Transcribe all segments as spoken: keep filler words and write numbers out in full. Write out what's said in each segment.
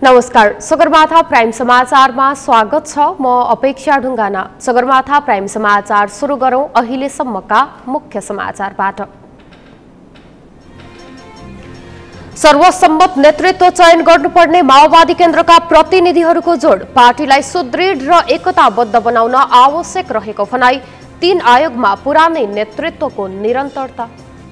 नमस्कार, सगरमाथा प्राइम समाचारमा स्वागत छ। म अपेक्षा ढुङ्गाना। सगरमाथा प्राइम समाचार सुरु गरौं अहिलेसम्मका मुख्य समाचारबाट। सर्वसम्मत नेतृत्व चयन गर्नुपर्ने माओवादी केन्द्रका प्रतिनिधिहरूको जोड। पार्टीलाई सुदृढ र एकताबद्ध बनाउन आवश्यक रहेको भनाई। तीन आयोगमा पुरानै नेतृत्वको निरन्तरता।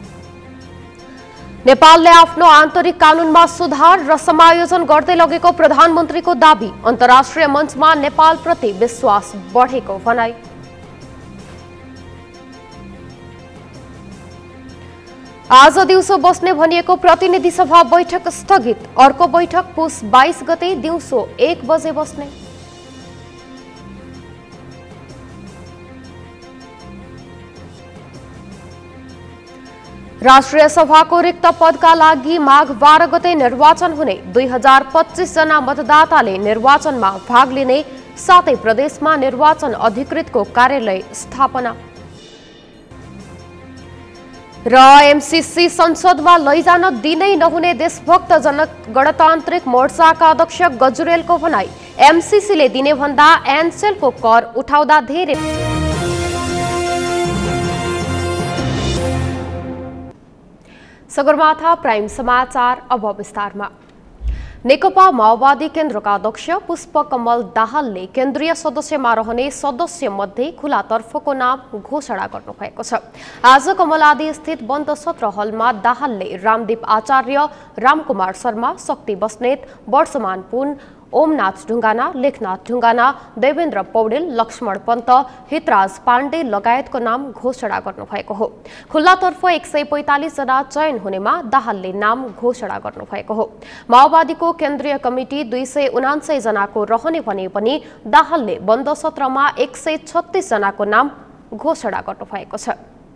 नेपालले आफ्नो आन्तरिक कानूनमा सुधार र समायोजन गर्दै लगेको प्रधानमन्त्रीको दाबी। अन्तर्राष्ट्रिय मञ्चमा नेपालप्रति विश्वास बढेको भनाई। आज दिउँसो बस्ने भनिएको प्रतिनिधि सभा बैठक स्थगित। अर्को बैठक पुस बाइस गते दिउँसो एक बजे बस्ने। राष्ट्रिय सभाको रिक्त पदका लागि माघ बाह्र गते निर्वाचन हुने। दुई हजार पच्चीस जना मतदाताले निर्वाचनमा भाग लिने। सातै प्रदेशमा निर्वाचन अधिकृतको कार्यालय स्थापना। र एमसीसी संसदमा लैजान दिनै नहुने देशभक्त जनक गणतान्त्रिक मोर्चाका अध्यक्ष गजुरेलको भनाई। एमसीसीले दिने भन्दा एनसेलको कर उठाउँदा धेरै। सगरमाथा प्राइम समाचार अब विस्तारमा। नेकपा माओवादी केन्द्रका अध्यक्ष पुष्पकमल दाहालले केन्द्रीय सदस्यमा रहने सदस्य मध्ये खुलातर्फको नाम घोषणा गर्नुभएको छ। आज कमलादी स्थित बन्द सत्र हलमा दाहालले रामदीप आचार्य, रामकुमार शर्मा, शक्ति बस्नेत, वर्षमान पुन, ओमनाथ ढुङ्गाना, लेखनाथ ढुङ्गाना, देवेन्द्र पौडेल, लक्ष्मण पन्त, हितराज पाण्डे लगायतको नाम घोषणा गर्नुभएको हो। खुल्लातर्फ एक सय पैंतालिस जना चयन हुनेमा दाहालले नाम घोषणा गर्नुभएको हो। माओवादीको केन्द्रीय कमिटी दुई सय उनान्सय जनाको रहने भने पनि दाहालले बन्द सत्रमा एक सय छत्तीस जनाको नाम घोषणा गर्नुभएको छ।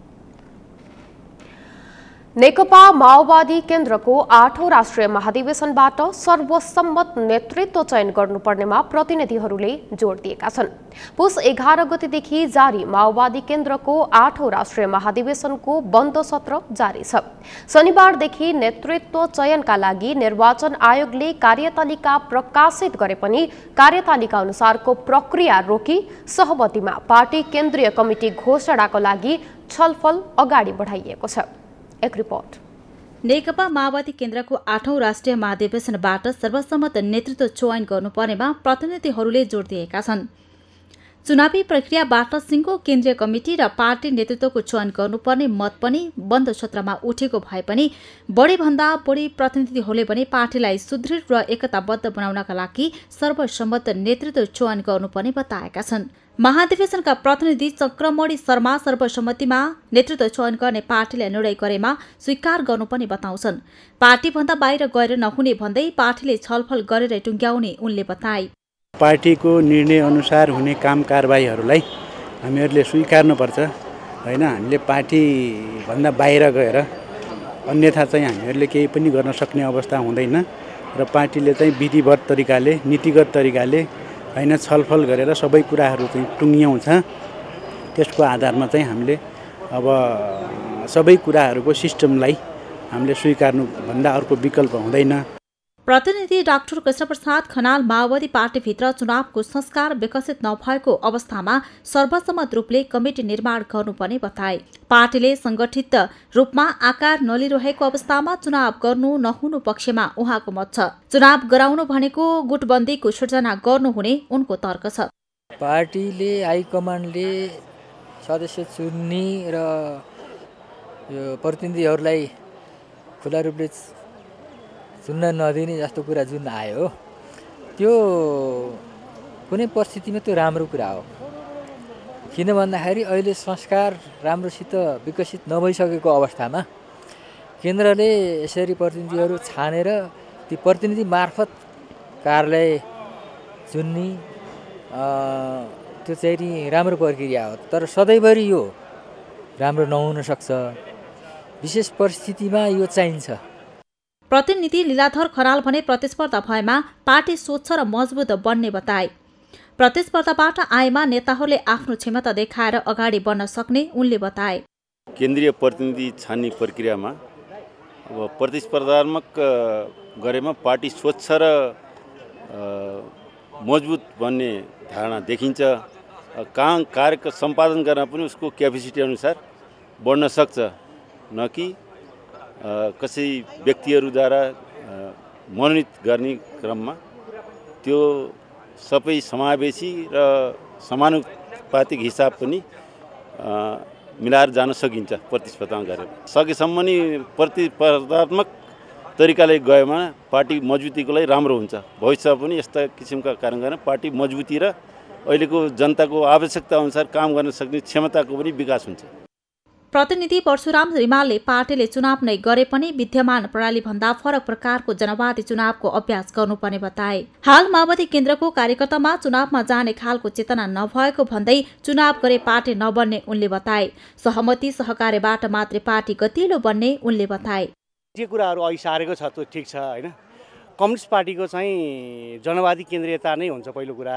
नेकपा माओवादी केन्द्रको आठौं राष्ट्रिय महाधिवेशनबाट सर्वसम्मत नेतृत्व चयन गर्नुपर्नेमा प्रतिनिधिहरूले जोड दिएका छन्। पुस एघार गतेदेखि जारी माओवादी केन्द्रको आठौं राष्ट्रिय महाधिवेशनको बन्द सत्र जारी छ। शनिबारदेखि नेतृत्व चयनका लागि निर्वाचन आयोगले कार्यतालिका प्रकाशित गरे पनि कार्यतालिका अनुसारको प्रक्रिया रोकी सहमतिमा पार्टी केन्द्रीय कमिटी घोषणाको लागि छलफल अगाडि बढाइएको छ। एक रिपोर्ट। नेकपा माओवादी केन्द्रको आठौं राष्ट्रिय महाधिवेशनबाट सर्वसम्मत नेतृत्व चयन गर्नुपर्नेमा प्रतिनिधिहरूले जोड दिएका छन्। चुनावी प्रक्रियाबाट सिंहको केन्द्रीय कमिटी र पार्टी नेतृत्वको चयन गर्नुपर्ने मत पनि बन्द सत्रमा उठेको भए पनि बढीभन्दा बढी प्रतिनिधिहरूले भने पार्टीलाई सुदृढ र एकताबद्ध बनाउनका लागि सर्वसम्मत नेतृत्व चयन गर्नुपर्ने बताएका छन्। महाधिवेशनका प्रतिनिधि चक्रमणि शर्मा सर्वसम्मतिमा नेतृत्व चयन गर्ने पार्टीलाई निर्णय गरेमा स्वीकार गर्नुपर्ने बताउँछन्। पार्टीभन्दा बाहिर गएर नहुने भन्दै पार्टीले छलफल गरेर टुङ्ग्याउने उनले बताए। पार्टीको निर्णय अनुसार हुने काम कारबाहीहरूलाई हामीहरूले स्वीकार्नुपर्छ हैन। हामीले पार्टीभन्दा बाहिर गएर अन्यथा चाहिँ हामीहरूले केही पनि गर्न सक्ने अवस्था हुँदैन र पार्टीले चाहिँ विधिवत तरिकाले नीतिगत तरिकाले हैन छलफल गरेर सबै कुराहरू चाहिँ टुङ्ग्याउँछ। त्यसको आधारमा चाहिँ हामीले अब सबै कुराहरूको सिस्टमलाई हामीले स्वीकार्नु भन्दा अर्को विकल्प हुँदैन। प्रतिनिधि डाक्टर कृष्णप्रसाद खनाल माओवादी पार्टीभित्र चुनावको संस्कार विकसित नभएको अवस्थामा सर्वसम्मत रूपले कमिटी निर्माण गर्नुपर्ने बताए। पार्टीले संगठित रूपमा आकार नलिरहेको अवस्थामा चुनाव गर्नु नहुनु पक्षमा उहाँको मत छ। चुनाव गराउनु भनेको गुटबन्दीको सृजना गर्नुहुने उनको तर्क छ। पार्टीले हाइकमान्डले सदस्य चुन्ने र यो प्रतिनिधिहरूलाई खुला रूपले चुन्न नदिने जस्तो कुरा जुन आयो त्यो कुनै परिस्थितिमा त्यो राम्रो कुरा हो। किन भन्दाखेरि अहिले संस्कार राम्रोसित विकसित नभइसकेको अवस्थामा केन्द्रले यसरी प्रतिनिधिहरू छानेर ती प्रतिनिधि मार्फत कार्यालय चुन्ने त्यो चाहिँ राम्रो प्रक्रिया हो। तर सधैँभरि यो राम्रो नहुन सक्छ। विशेष परिस्थितिमा यो चाहिन्छ। प्रतिनिधि लीलाधर खनाल भने प्रतिस्पर्धा भएमा पार्टी स्वच्छ र मजबुत बन्ने बताए। प्रतिस्पर्धाबाट आएमा नेताहरूले आफ्नो क्षमता देखाएर अगाडि बढ्न सक्ने उनले बताए। केन्द्रीय प्रतिनिधि छान्ने प्रक्रियामा अब प्रतिस्पर्धात्मक गरेमा पार्टी स्वच्छ र मजबुत बन्ने धारणा देखिन्छ। काम कार्य सम्पादन गर्न पनि उसको क्यापेसिटी अनुसार बढ्न सक्छ, न कि कसै व्यक्तिहरूद्वारा मनोनित गर्ने क्रममा त्यो सबै समावेशी र समानुपातिक हिसाब पनि मिलाएर जान सकिन्छ प्रतिस्पर्धामा गरेर। सकेसम्म नि प्रतिस्पर्धात्मक तरिकाले गएमा पार्टी मजबुतीको लागि राम्रो हुन्छ। भविष्यमा पनि यस्ता किसिमका कार्य गर्न पार्टी मजबुती र अहिलेको जनताको आवश्यकता अनुसार काम गर्न सक्ने क्षमताको पनि विकास हुन्छ। प्रतिनिधि परशुराम रिमालले पार्टीले चुनाव नै गरे पनि विद्यमान प्रणाली भन्दा फरक प्रकारको जनवादी चुनावको अभ्यास गर्नुपर्ने बताए। हाल माओवादी केन्द्रको कार्यकर्तामा चुनावमा जाने खालको चेतना नभएको भन्दै चुनाव गरे पार्टी नबन्ने उनले बताए। सहमति सहकार्यबाट मात्रै पार्टी गतिलो बन्ने उनले बताए। जे कुराहरू अघि सारेको छ त्यो ठिक छ होइन। कम्युनिस्ट पार्टीको चाहिँ जनवादी केन्द्रीयता नै हुन्छ पहिलो कुरा,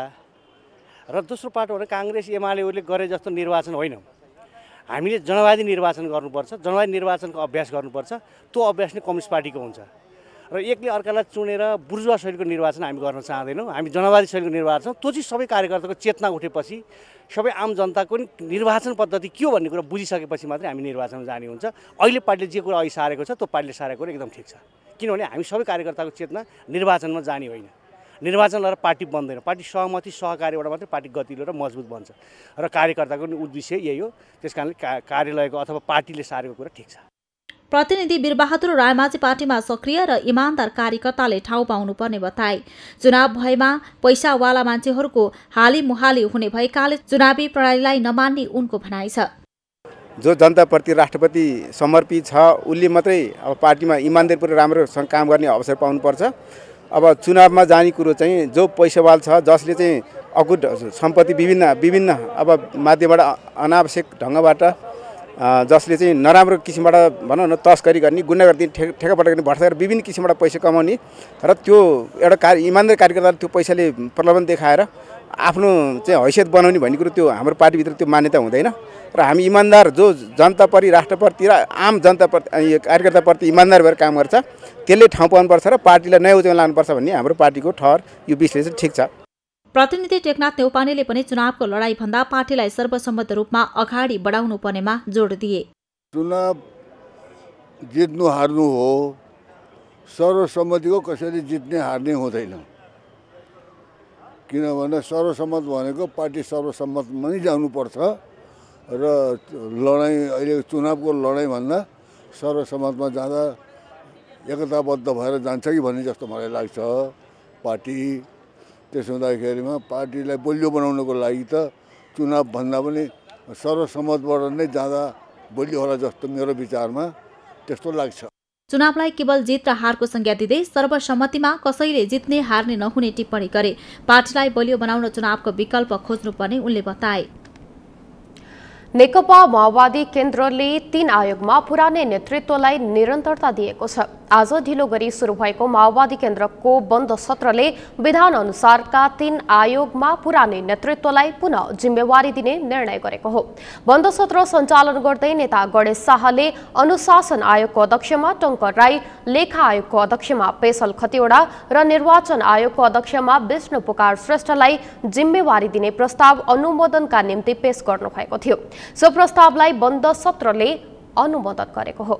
र दोस्रो पाटो भने काङ्ग्रेस एमालेहरूले गरे जस्तो निर्वाचन होइन। हामीले जनवादी निर्वाचन गर्नुपर्छ, जनवादी निर्वाचनको अभ्यास गर्नुपर्छ। त्यो अभ्यास नै कम्युनिस्ट पार्टीको हुन्छ। र एकले अर्कालाई चुनेर बुर्जुवा शैलीको निर्वाचन हामी गर्न चाहँदैनौँ। हामी जनवादी शैलीको निर्वाचन, त्यो चाहिँ सबै कार्यकर्ताको चेतना उठेपछि, सबै आम जनताको नि निर्वाचन पद्धति के हो भन्ने कुरा बुझिसकेपछि मात्रै हामी निर्वाचनमा जाने हुन्छ। अहिले पार्टीले जे कुरा अघि सारेको छ त्यो पार्टीले सारेको कुरा एकदम ठिक छ, किनभने हामी सबै कार्यकर्ताको चेतना निर्वाचनमा जाने होइन। निर्वाचन लगाएर पार्टी बन्दैन, पार्टी सहमति सहकार्यबाट मात्रै पार्टी गतिलो र मजबुत बन्छ। र कार्यकर्ताको नि उद्देश्य यही हो। त्यस कारणले कार्यालयको अथवा पार्टीले सारेको कुरा ठिक छ। प्रतिनिधि वीरबहादुर रायमाझी पार्टीमा सक्रिय र इमान्दार कार्यकर्ताले ठाउँ पाउनुपर्ने बताए। चुनाव भएमा पैसावाला मान्छेहरूको हाली मुहाली हुने भएकाले चुनावी प्रणालीलाई नमान्ने उनको भनाइ छ। जो जनताप्रति राष्ट्रपति समर्पित छ उसले मात्रै अब पार्टीमा इमान्दारपूर्वक राम्रोसँग काम गर्ने अवसर पाउनुपर्छ। अब चुनावमा जाने कुरो चाहिँ जो पैसावाल छ, जसले चाहिँ अकुट सम्पत्ति विभिन्न विभिन्न अब माध्यमबाट अनावश्यक ढङ्गबाट जसले चाहिँ नराम्रो किसिमबाट भनौँ न तस्करी गर्ने, गुन्डागर्दी, ठेकापट्टा गर्ने, भ्रष्टाचार विभिन्न किसिमबाट पैसा कमाउने र त्यो एउटा कार्य इमान्दार कार्यकर्ताले त्यो पैसाले प्रलोभन देखाएर आफ्नो चाहिँ हैसियत बनाउने भन्ने कुरो त्यो हाम्रो पार्टीभित्र त्यो मान्यता हुँदैन। र हामी इमान्दार जो जनताप्रति राष्ट्रप्रति र आम जनताप्रति कार्यकर्ताप्रति इमान्दार भएर काम गर्छ त्यसले ठाउँ पाउनुपर्छ र पार्टीलाई नयाँ उचाइमा लानुपर्छ भन्ने हाम्रो पार्टीको ठहर, यो विश्लेषण ठिक छ। प्रतिनिधि टेकनाथ नेउपानेले पनि चुनावको लडाई भन्दा पार्टीलाई सर्वसम्मत रूपमा अगाडि बढाउनु पर्नेमा जोड दिए। चुनाव जित्नु हार्नु हो, सर्वसम्मतिको कसैले जित्ने हार्ने हुँदैन। किनभने सर्वसम्मत भनेको पार्टी सर्वसम्मतमा नै जानुपर्छ र लडाइँ अहिले चुनावको लडाइँ भन्दा सर्वसम्मतमा जाँदा एकताबद्ध भएर जान्छ कि भन्ने जस्तो मलाई लाग्छ पार्टी। त्यसो हुँदाखेरिमा पार्टीलाई बलियो बनाउनको लागि त चुनाव भन्दा पनि सर्वसम्मतबाट नै जाँदा बलियो होला जस्तो मेरो विचारमा त्यस्तो लाग्छ। चुनावलाई केवल जित र हारको संज्ञा दिँदै सर्वसम्मतिमा कसैले जित्ने हार्ने नहुने टिप्पणी गरे। पार्टीलाई बलियो बनाउन चुनावको विकल्प खोज्नुपर्ने उनले बताए। नेकपा माओवादी केन्द्रले तीन आयोगमा पुरानै नेतृत्वलाई निरन्तरता दिएको छ। आज ढिलो गरी सुरु भएको माओवादी केन्द्रको बन्द सत्रले विधान अनुसारका तीन आयोगमा पुरानै नेतृत्वलाई पुनः जिम्मेवारी दिने निर्णय गरेको हो। बन्द सत्र सञ्चालन गर्दै नेता गणेश शाहले अनुशासन आयोगको अध्यक्षमा टङ्कर राई, लेखा आयोगको अध्यक्षमा पेशल खतिवडा र निर्वाचन आयोगको अध्यक्षमा विष्णु पुकार श्रेष्ठलाई जिम्मेवारी दिने प्रस्ताव अनुमोदनका निम्ति पेश गर्नुभएको थियो। सो प्रस्तावलाई बन्द सत्रले अनुमोदन गरेको हो।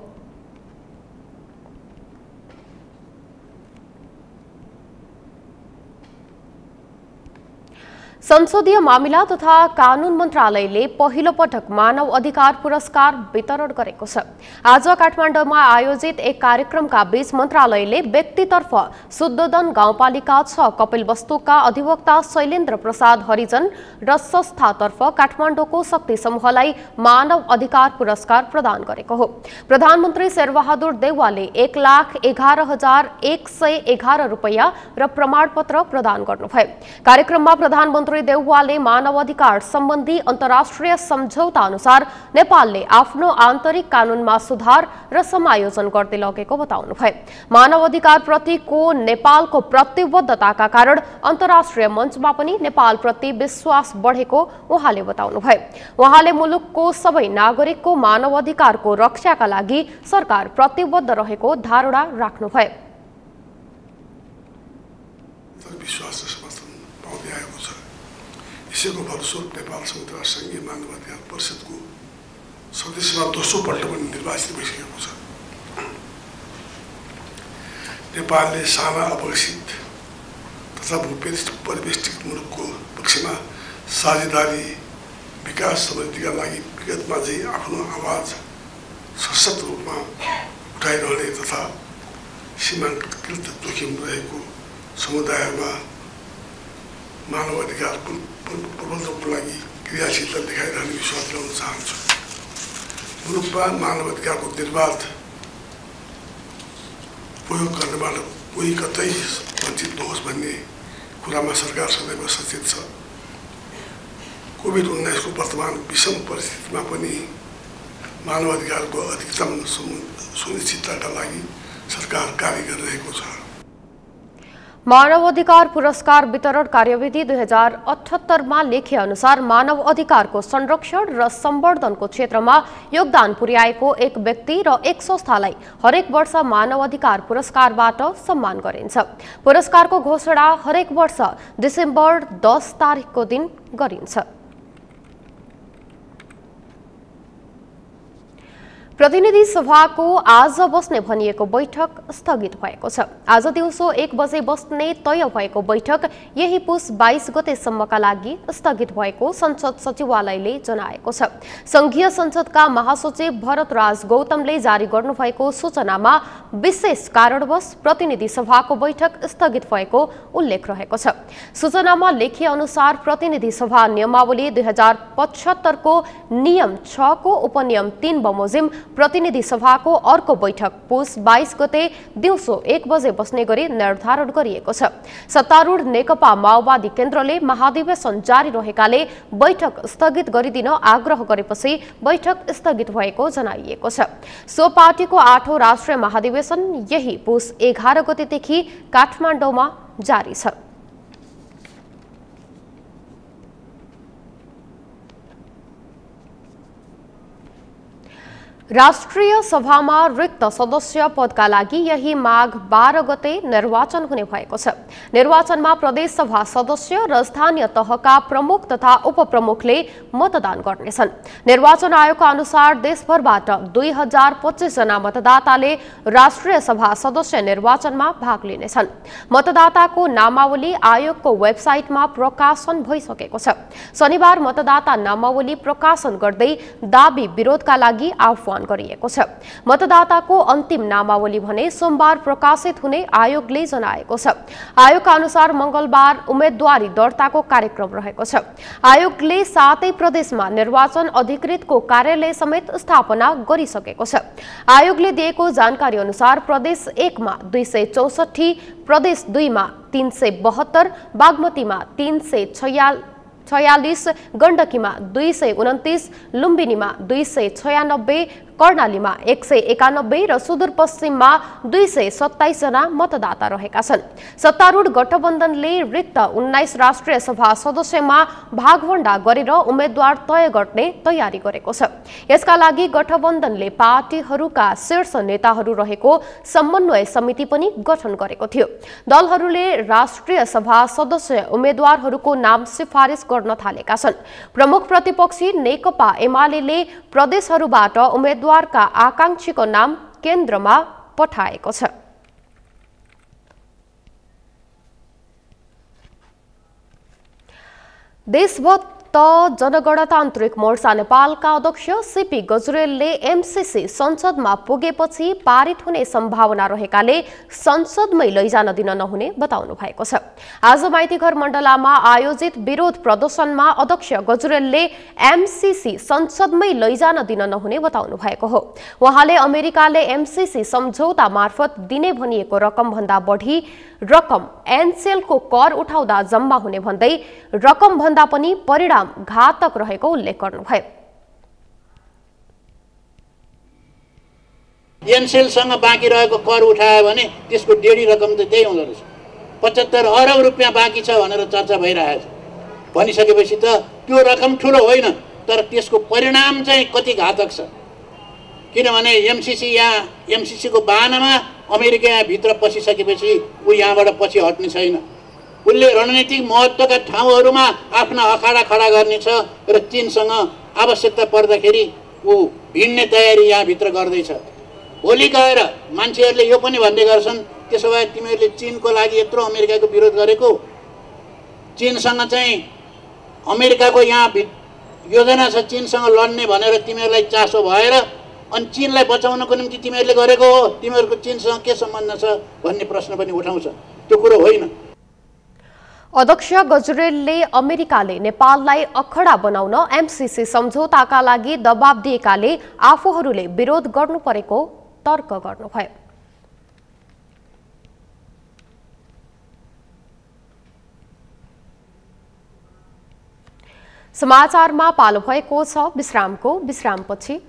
संसदीय मामिला तथा कानून मन्त्रालयले पहिलो पटक मानव अधिकार पुरस्कार वितरण गरेको छ। आज काठमाडौँमा आयोजित एक कार्यक्रमका बीच मन्त्रालयले व्यक्तितर्फ शुद्धोदन गाउँपालिका छ कपिलवस्तुका अधिवक्ता शैलेन्द्र प्रसाद हरिजन र संस्थातर्फ काठमाडौँको शक्ति समूहलाई मानव अधिकार पुरस्कार प्रदान गरेको हो। प्रधानमन्त्री शेरबहादुर देउवाले एक लाख एघार हजार एक सय एघार रुपियाँ र प्रमाणपत्र प्रदान गर्नुभयो। कार्यक्रममा प्रधानमन्त्री देउवाले मानव अधिकार सम्बन्धी अन्तर्राष्ट्रिय सम्झौता अनुसार नेपालले आफ्नो आन्तरिक कानूनमा सुधार र समायोजन गर्दै लगेको बताउनुभयो। मानव अधिकार प्रतिको नेपालको प्रतिबद्धताका कारण अन्तर्राष्ट्रिय मञ्चमा पनि नेपालप्रति विश्वास बढेको उहाँले बताउनुभयो। उहाँले मुलुकको सबै नागरिकको मानव अधिकारको रक्षाका लागि सरकार प्रतिबद्ध रहेको धारणा राख्नुभयो। तर विश्वास र समर्थन पाउँदै आएको छ। यसैको फलस्वरूप नेपाल संयुक्त राष्ट्रसङ्घीय मानवाधिकार परिषदको सदस्यमा दोस्रो पल्ट पनि निर्वाचित भइसकेको छ। नेपालले साना अविकसित तथा भूपरिवेष्टित मुलुकको पक्षमा साझेदारी विकास समृद्धिका लागि विगतमा चाहिँ आफ्नो आवाज सशक्त रूपमा उठाइरहने तथा सीमाङ्कित जोखिम रहेको समुदायमा मानव अधिकार प्रबन्धनको लागि क्रियाशीलता देखाइरहने विश्वास ल्याउन चाहन्छु। मुलुकमा मानव अधिकारको निर्वाध प्रयोग गर्नबाट कोही कतै वञ्चित नहोस् भन्ने कुरामा सरकार सदैव सचेत छ। कोभिड उन्नाइस को वर्तमान विषम परिस्थितिमा पनि मानव अधिकारको अधिकतम सुनिश्चितताका लागि सरकार कार्य गरिरहेको छ। मानव अधिकार पुरस्कार वितरण कार्यविधि दुई हजार अठहत्तरमा लेखे अनुसार मानव अधिकारको संरक्षण र संवर्धनको क्षेत्रमा योगदान पुर्याएको एक व्यक्ति र एक संस्थालाई हरेक वर्ष मानव अधिकार पुरस्कारबाट सम्मान गरिन्छ। पुरस्कारको घोषणा हरेक वर्ष डिसेम्बर दस तारिकको दिन गरिन्छ। प्रतिनिधि सभाको आज बस्ने भनिएको बैठक स्थगित भएको छ। आज दिउँसो एक बजे बस्ने तय भएको बैठक यही पुस बाइस गतेसम्मका लागि स्थगित भएको संसद सचिवालयले जनाएको छ। संघीय संसदका महासचिव भरतराज गौतमले जारी गर्नुभएको सूचनामा विशेष कारणवश प्रतिनिधि सभाको बैठक स्थगित भएको उल्लेख रहेको छ। सूचनामा लेखिए अनुसार प्रतिनिधि सभा नियमावली दुई हजार पचहत्तरको नियम छ को उपनियम तीन बमोजिम प्रतिनिधि सभाको अर्को बैठक पुस बाइस गते दिउँसो एक बजे बस्ने गरी निर्धारण गरिएको छ। सत्तारूढ नेकपा माओवादी केन्द्रले महाधिवेशन जारी रहेकाले बैठक स्थगित गरिदिन आग्रह गरेपछि बैठक स्थगित भएको जनाइएको छ। सो पार्टीको आठौं राष्ट्रिय महाधिवेशन यही पुस एघार गतेदेखि काठमाडौँमा जारी छ। राष्ट्रिय सभामा रिक्त सदस्य पदका लागि यही माघ बाह्र गते निर्वाचन हुने भएको छ। निर्वाचनमा प्रदेश सभा सदस्य र स्थानीय तहका प्रमुख तथा उपप्रमुखले मतदान गर्नेछन्। निर्वाचन आयोगका अनुसार देशभरबाट दुई हजार पच्चीस जना मतदाताले राष्ट्रिय सभा सदस्य निर्वाचनमा भाग लिनेछन्। मतदाताको नामावली आयोगको वेबसाइटमा प्रकाशन भइसकेको छ। शनिबार मतदाता नामावली प्रकाशन गर्दै दाबी विरोधका लागि आह्वान गरिएको छ। मतदाताको अन्तिम नामावली भने सोमबार प्रकाशित हुने आयोगले जनाएको छ। आयोगका अनुसार मंगलबार उम्मेदवारी दर्ताको कार्यक्रम रहेको छ। आयोगले सातै प्रदेशमा निर्वाचन अधिकृतको कार्यालय समेत स्थापना गरिसकेको छ। आयोगले दिएको जानकारी अनुसार प्रदेश एक मा दुई सय चौसठी, प्रदेश दुई मा तीन सय बहत्तर, बागमतीमा तीन सय छयाल छयालिस, गण्डकीमा दुई सय उन्तिस, लुम्बिनीमा दुई सय छयानब्बे, कर्णालीमा एक सय एकानब्बे र सुदूरपश्चिममा दुई सय सत्ताइस जना मतदाता रहेका छन्। सत्तारूढ गठबन्धनले रिक्त उन्नाइस राष्ट्रिय सभा सदस्यमा भागभण्डा गरेर उम्मेद्वार तय गर्ने तयारी गरेको छ। यसका लागि गठबन्धनले पार्टीहरूका शीर्ष नेताहरू रहेको समन्वय समिति पनि गठन गरेको थियो। दलहरूले राष्ट्रिय सभा सदस्य उम्मेद्वारहरूको नाम सिफारिस गर्न थालेका छन्। प्रमुख प्रतिपक्षी नेकपा एमाले प्रदेशहरूबाट उम्मेद्वार का आकांक्षीको नाम केन्द्रमा पठाएको छ। देशभक्त जनगणतान्त्रिक मोर्चा नेपालका अध्यक्ष सीपी गजुरेलले एमसीसी संसदमा पुगेपछि पारित हुने सम्भावना रहेकाले संसदमै लैजान दिन नहुने बताउनु भएको छ। आज माइतीघर मण्डलामा आयोजित विरोध प्रदर्शनमा अध्यक्ष गजुरेलले एमसीसी संसदमै लैजान दिन नहुने बताउनु भएको हो। उहाँले अमेरिकाले एमसीसी सम्झौता मार्फत दिने भनिएको रकम भन्दा बढी रकम एनसेलको कर उठाउँदा जम्मा हुने भन्दै रकम भन्दा पनि परिणाम घातक रहेको उल्लेख गर्नुभयो। एनसेलसँग बाँकी रहेको कर उठायो भने त्यसको डेढी रकम त त्यही हुँदो रहेछ। पचहत्तर अरब रुपियाँ बाँकी छ भनेर चर्चा भइरहेको छ। भनिसकेपछि त त्यो रकम ठुलो होइन, तर त्यसको परिणाम चाहिँ कति घातक छ। किनभने एमसीसी यहाँ एमसीसी को बाहनामा अमेरिका यहाँ भित्र पसिसकेपछि ऊ यहाँबाट पछि हट्ने छैन। उसले रणनीतिक महत्त्वका ठाउँहरूमा आफ्ना अखाडा खडा गर्नेछ र चीनसँग आवश्यकता पर्दाखेरि ऊ भिड्ने तयारी यहाँभित्र गर्दैछ। भोलि गएर मान्छेहरूले यो पनि भन्ने गर्छन्, त्यसो भए तिमीहरूले चीनको लागि यत्रो अमेरिकाको विरोध गरेको, चीनसँग चाहिँ अमेरिकाको यहाँ योजना छ चीनसँग लड्ने भनेर तिमीहरूलाई चासो भएर अनि चीनलाई बचाउनको निम्ति तिमीहरूले गरेको हो, तिमीहरूको चीनसँग के सम्बन्ध छ भन्ने प्रश्न पनि उठाउँछ। त्यो कुरो होइन। अध्यक्ष गजरेलले अमेरिकाले नेपाललाई अखडा बनाउन एमसीसी सम्झौताका लागि दबाब दिएकाले आफूहरूले विरोध गर्नु परेको तर्क गर्नुभयो। समाचारमा पालो भएको छ विश्रामको। विश्रामपछि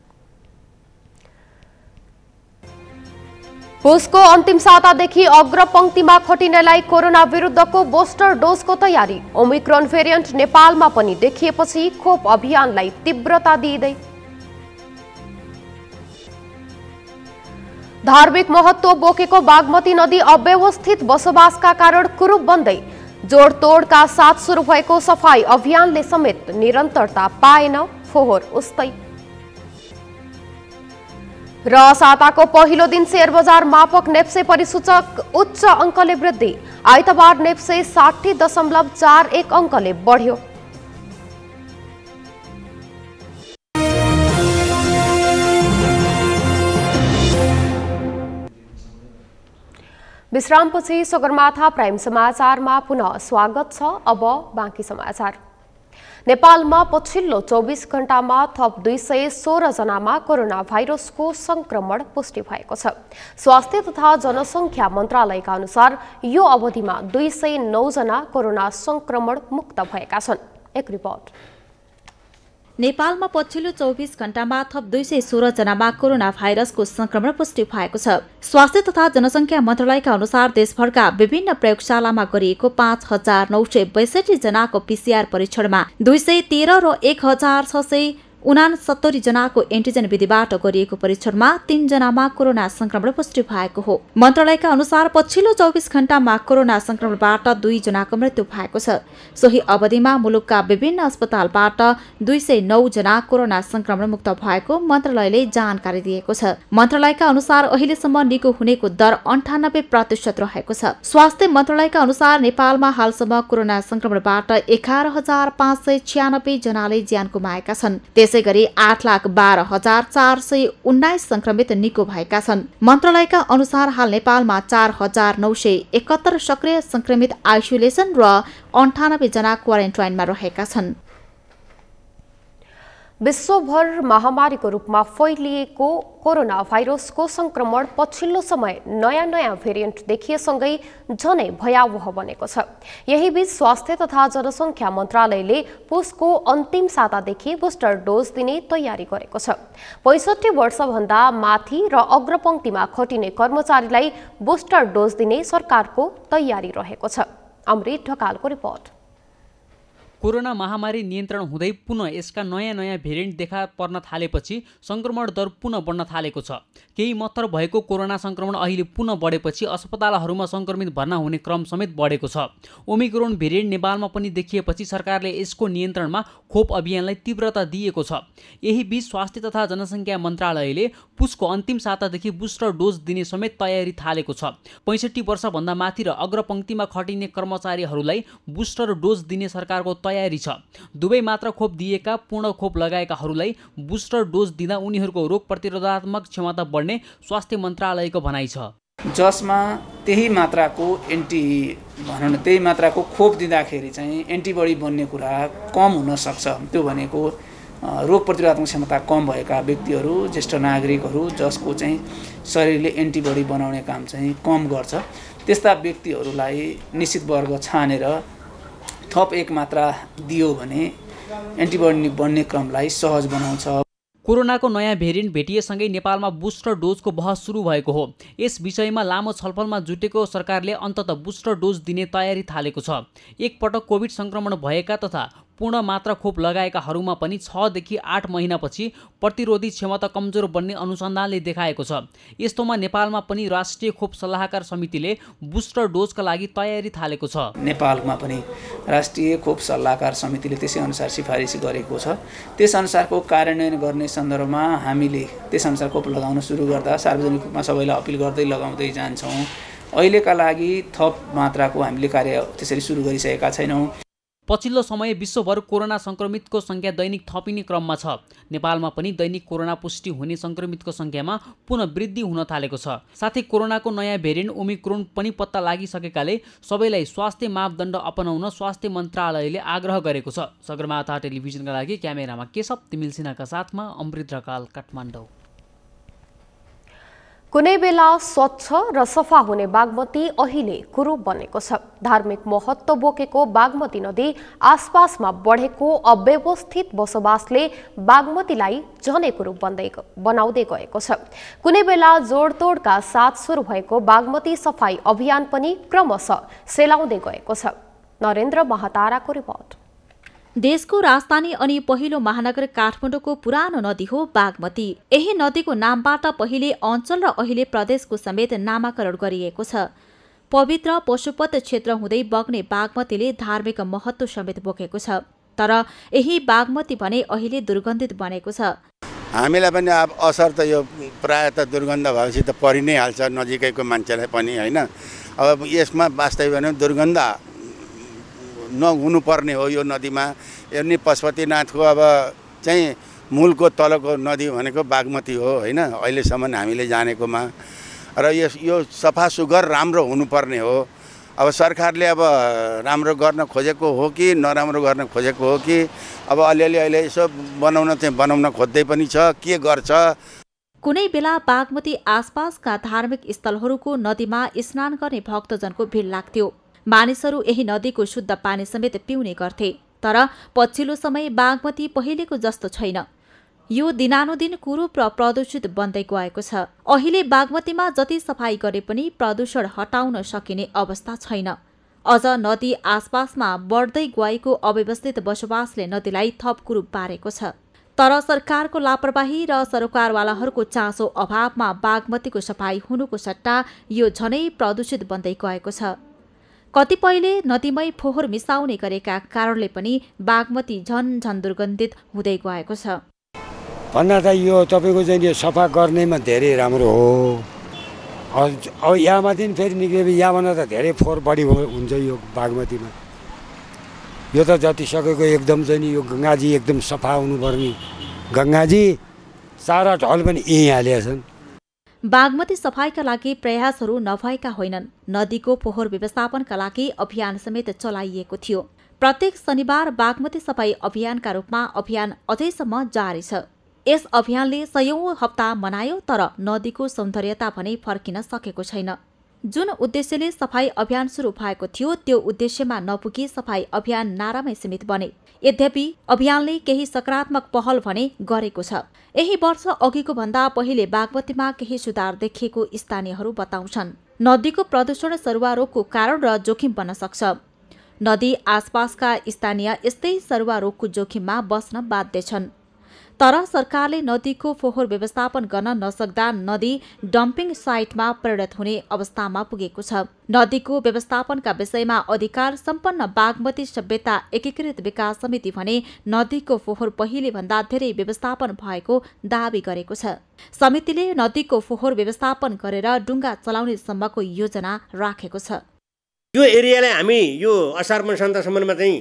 पुसको अन्तिम सातादेखि अग्रपंक्तिमा खटिनेलाई कोरोना विरुद्धको बुस्टर डोजको तयारी। ओमिक्रोन भेरिएन्ट नेपालमा पनि देखिएपछि खोप अभियानलाई तीव्रता दिँदै धार्मिक महत्व बोकेको बागमती नदी अव्यवस्थित बसोबासका कारण कुरूप बन्दै जोडतोडका साथ सुरु भएको सफाई अभियानले समेत निरन्तरता पाएन। फोहोर उस्तै। र साताको पहिलो दिन शेयर बजार मापक नेप्से परिसूचक उच्च अङ्कले वृद्धि। आइतबार नेप्से साठी दशमलव चार एक अङ्कले बढ्यो। विश्रामपछि सगरमाथा प्राइम समाचारमा पुनः स्वागत छ। अब बाँकी समाचार। नेपालमा पछिल्लो चौबीस घण्टामा थप दुई सय सोह्र जनामा कोरोना भाइरसको संक्रमण पुष्टि भएको छ। स्वास्थ्य तथा जनसङ्ख्या मन्त्रालयका अनुसार यो अवधिमा दुई सय नौ जना कोरोना संक्रमण मुक्त भएका छन्। एक रिपोर्ट। नेपालमा पछिल्लो चौबीस घण्टामा थप दुई सय सोह्र जनामा कोरोना भाइरसको संक्रमण पुष्टि भएको छ। स्वास्थ्य तथा जनसङ्ख्या मन्त्रालयका अनुसार देशभरका विभिन्न प्रयोगशालामा गरिएको पाँच हजार नौ सय बैसठी जनाको पीसीआर परीक्षणमा दुई सय तेह्र र एक हजार छ सय उनासत्तरी जनाको एन्टिजेन विधिबाट गरिएको परीक्षणमा तीन जनामा कोरोना संक्रमण पुष्टि भएको हो। मन्त्रालयका अनुसार पछिल्लो चौबीस घण्टामा कोरोना संक्रमणबाट दुई जनाको मृत्यु भएको छ। सोही अवधिमा मुलुकका विभिन्न अस्पतालबाट दुई सय नौ जना कोरोना संक्रमण मुक्त भएको मन्त्रालयले जानकारी दिएको छ। मन्त्रालयका अनुसार अहिलेसम्म निको हुनेको दर अन्ठानब्बे प्रतिशत रहेको छ। स्वास्थ्य मन्त्रालयका अनुसार नेपालमा हालसम्म कोरोना संक्रमणबाट एघार हजार पाँच सय छ्यानब्बे जनाले ज्यान गुमाएका छन्। त्यसै गरी आठ लाख बाह्र हजार चार सय उन्नाइस संक्रमित निको भएका छन्। मन्त्रालयका अनुसार हाल नेपालमा चार हजार नौ सय एकहत्तर सक्रिय संक्रमित आइसोलेसन र अन्ठानब्बे जना क्वारेन्टाइनमा रहेका छन्। विश्वभर महामारीको रूपमा फैलिएको कोरोना भाइरसको संक्रमण पछिल्लो समय नयाँ नयाँ भेरिएन्ट देखिएसँगै झनै भयावह बनेको छ। यही बीच स्वास्थ्य तथा जनसङ्ख्या मन्त्रालयले पुसको अन्तिम सातादेखि बुस्टर डोज दिने तयारी गरेको छ। पैँसठी वर्षभन्दा माथि र अग्रपङ्क्तिमा खटिने कर्मचारीलाई बुस्टर डोज दिने सरकारको तयारी रहेको छ। अमृत ढकालको रिपोर्ट। कोरोना महामारी नियन्त्रण हुँदै पुनः यसका नयाँ नयाँ भेरिएन्ट देखा पर्न थालेपछि संक्रमण दर पुनः बढ्न थालेको छ। केही मात्र भएको कोरोना संक्रमण अहिले पुनः बढेपछि अस्पतालहरूमा संक्रमित भर्ना हुने क्रम समेत बढेको छ। ओमिक्रोन भेरिएन्ट नेपालमा पनि देखिएपछि सरकारले यसको नियन्त्रणमा खोप अभियानलाई तीव्रता दिएको छ। यही बीच स्वास्थ्य तथा जनसङ्ख्या मन्त्रालयले पुसको अन्तिम सातादेखि बुस्टर डोज दिने समेत तयारी थालेको छ। पैँसठी वर्षभन्दा माथि र अग्रपङ्क्तिमा खटिने कर्मचारीहरूलाई बुस्टर डोज दिने सरकारको तयारी छ। दुवै मात्र खोप दिएका पूर्ण खोप लगाएकाहरूलाई बुस्टर डोज दिँदा उनीहरूको रोग प्रतिरोधात्मक क्षमता बढ्ने स्वास्थ्य मन्त्रालयको भनाइ छ। जसमा त्यही मात्राको एन्टी भनौँ न त्यही मात्राको खोप दिँदाखेरि चाहिँ एन्टिबडी बन्ने कुरा कम हुन सक्छ। त्यो भनेको रोग प्रतिरोधात्मक क्षमता कम भएका व्यक्तिहरू, ज्येष्ठ नागरिकहरू जसको चाहिँ शरीरले एन्टिबडी बनाउने काम चाहिँ कम गर्छ, त्यस्ता व्यक्तिहरूलाई निश्चित वर्ग छानेर थप एक मात्रा दियो भने एन्टिबडी बन्ने क्रमलाई सहज बनाउँछ। कोरोनाको नयाँ भेरिएन्ट भेटिएसँगै नेपालमा बुस्टर डोजको बहस सुरु भएको हो। यस विषयमा लामो छलफलमा जुटेको सरकारले अन्ततः बुस्टर डोज दिने तयारी थालेको छ। एकपटक कोभिड संक्रमण भएका तथा पूर्ण मात्रा खोप लगाएकाहरूमा पनि छदेखि आठ महिनापछि प्रतिरोधी क्षमता कमजोर बन्ने अनुसन्धानले देखाएको छ। यस्तोमा नेपालमा पनि राष्ट्रिय खोप सल्लाहकार समितिले बुस्टर डोजका लागि तयारी थालेको छ। नेपालमा पनि राष्ट्रिय खोप सल्लाहकार समितिले त्यसै अनुसार सिफारिस गरेको छ। त्यसअनुसारको कार्यान्वयन गर्ने सन्दर्भमा हामीले त्यसअनुसार खोप लगाउन सुरु गर्दा सार्वजनिक रूपमा सबैलाई अपिल गर्दै लगाउँदै जान्छौँ। अहिलेका लागि थप मात्राको हामीले कार्य त्यसरी सुरु गरिसकेका छैनौँ। पछिल्लो समय विश्वभर कोरोना सङ्क्रमितको सङ्ख्या दैनिक थपिने क्रममा छ। नेपालमा पनि दैनिक कोरोना पुष्टि हुने सङ्क्रमितको सङ्ख्यामा पुनः वृद्धि हुन थालेको छ। साथै कोरोनाको नयाँ भेरिएन्ट ओमिक्रोन पनि पत्ता लागिसकेकाले सबैलाई स्वास्थ्य मापदण्ड अपनाउन स्वास्थ्य मन्त्रालयले आग्रह गरेको छ। सगरमाथा टेलिभिजनका लागि क्यामेरामा केशव तिमिल सिन्हाका साथमा अमृत ढकाल, काठमाडौँ। कुनै बेला स्वच्छ र सफा हुने बागमती अहिले कुरूप बनेको छ। धार्मिक महत्त्व बोकेको बागमती नदी आसपासमा बढेको अव्यवस्थित बसोबासले बागमतीलाई झनै कुरूप बन्दै बनाउँदै गएको छ। कुनै बेला जोडतोडका साथ सुरु भएको बागमती सफाई अभियान पनि क्रमशः सेलाउँदै गएको छ। नरेन्द्र महाताराको रिपोर्ट। देशको राजधानी अनि पहिलो महानगर काठमाडौँको पुरानो नदी हो बागमती। यही नदीको नामबाट पहिले अञ्चल र अहिले प्रदेशको समेत नामाकरण गरिएको छ। पवित्र पशुपत क्षेत्र हुँदै बग्ने बागमतीले धार्मिक महत्त्व समेत बोकेको छ। तर यही बागमती भने अहिले दुर्गन्धित बनेको छ। हामीलाई पनि अब असर त यो प्राय त दुर्गन्ध भएपछि त परि नै हाल्छ नजिकैको मान्छेलाई पनि, होइन? अब यसमा वास्तविक भने दुर्गन्ध नहुनुपर्ने हो। यो नदीमा यो नि पशुपतिनाथको अब चाहिँ मूलको तलको नदी भनेको बागमती हो, होइन? अहिलेसम्म हामीले जानेकोमा र यो यो सफा सुग्घर राम्रो हुनुपर्ने हो। अब सरकारले अब राम्रो गर्न खोजेको हो कि नराम्रो गर्न खोजेको हो कि अब अलिअलि अहिले यसो बनाउन चाहिँ बनाउन खोज्दै पनि छ, के गर्छ? कुनै बेला बागमती आसपासका धार्मिक स्थलहरूको नदीमा स्नान गर्ने भक्तजनको भिड लाग्थ्यो। मानिसहरू यही नदीको शुद्ध पानी समेत पिउने गर्थे। तर पछिल्लो समय बागमती पहिलेको जस्तो छैन। यो दिनानुदिन कुरूप र प्रदूषित बन्दै गएको छ। अहिले बागमतीमा जति सफाई गरे पनि प्रदूषण हटाउन सकिने अवस्था छैन। अझ नदी आसपासमा बढ्दै गएको अव्यवस्थित बसोबासले नदीलाई थप कुरूप पारेको छ। तर सरकारको लापरवाही र सरकारवालाहरूको चासो अभावमा बागमतीको सफाई हुनुको सट्टा यो झनै प्रदूषित बन्दै गएको छ। कतिपयले नदीमै फोहोर मिसाउने गरेका कारणले पनि बागमती झन झन दुर्गन्धित हुँदै गएको छ। भन्दा त यो तपाईँको चाहिँ सफा गर्नेमा धेरै राम्रो हो। अब यहाँमाथि फेरि निक्लेपछि यहाँभन्दा त धेरै फोहोर बढी हुन्छ यो बागमतीमा। यो त जति सकेको एकदम चाहिँ यो गङ्गाजी एकदम सफा हुनुपर्ने। गङ्गाजी सारा ढल पनि यहीँ हालेका छन्। बागमती सफाईका लागि प्रयासहरू नभएका होइनन्। नदीको फोहोर व्यवस्थापनका लागि अभियान समेत चलाइएको थियो। प्रत्येक शनिबार बागमती सफाई अभियानका रूपमा अभियान अझैसम्म जारी छ। यस अभियानले सयौं हप्ता मनायो तर नदीको सौन्दर्यता भने फर्किन सकेको छैन। जुन उद्देश्यले सफाई अभियान सुरु भएको थियो त्यो उद्देश्यमा नपुगी सफाई अभियान नारामै सीमित बने। यद्यपि अभियानले केही सकारात्मक पहल भने गरेको छ। यही वर्ष अघिको भन्दा पहिले बागमतीमा केही सुधार देखिएको स्थानीयहरू बताउँछन्। नदीको प्रदूषण सरुवा रोगको कारण र जोखिम बन्न सक्छ। नदी आसपासका स्थानीय यस्तै सरुवा रोगको जोखिममा बस्न बाध्य छन्। तर सरकारले नदीको फोहोर व्यवस्थापन गर्न नसक्दा नदी डम्पिङ साइटमा परिणत हुने अवस्थामा पुगेको छ। नदीको व्यवस्थापनका विषयमा अधिकार सम्पन्न बागमती सभ्यता एकीकृत विकास समिति भने नदीको फोहोर पहिले भन्दा धेरै व्यवस्थापन भएको दावी गरेको छ। समितिले नदीको फोहोर व्यवस्थापन गरेर डुङ्गा चलाउने सम्मको योजना राखेको छ। यो एरियालाई हामी यो असार मसान्तसम्ममा चाहिँ